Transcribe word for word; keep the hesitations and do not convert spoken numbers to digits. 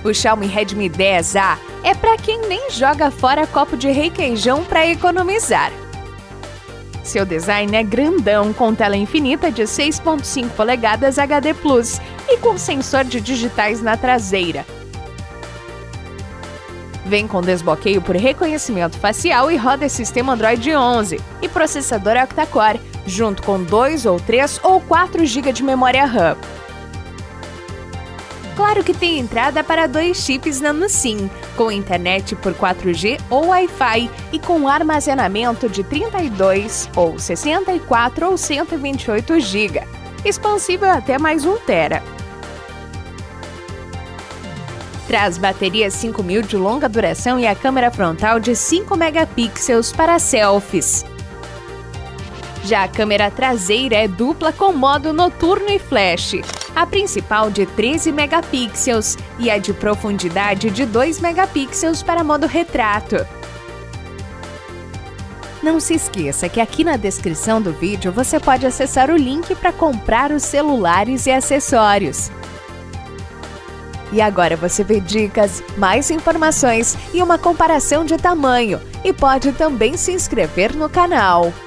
O Xiaomi Redmi dez A é para quem nem joga fora copo de requeijão para economizar. Seu design é grandão, com tela infinita de seis ponto cinco polegadas H D plus e com sensor de digitais na traseira. Vem com desbloqueio por reconhecimento facial e roda sistema Android onze e processador octa-core, junto com dois ou três ou quatro gigas de memória RAM. Claro que tem entrada para dois chips nano SIM, com internet por quatro G ou Wi-Fi e com armazenamento de trinta e dois ou sessenta e quatro ou cento e vinte e oito gigas, expansível até mais um tera. Traz bateria cinco mil de longa duração e a câmera frontal de cinco megapixels para selfies. Já a câmera traseira é dupla com modo noturno e flash, a principal de treze megapixels e a de profundidade de dois megapixels para modo retrato. Não se esqueça que aqui na descrição do vídeo você pode acessar o link para comprar os celulares e acessórios. E agora você vê dicas, mais informações e uma comparação de tamanho, e pode também se inscrever no canal.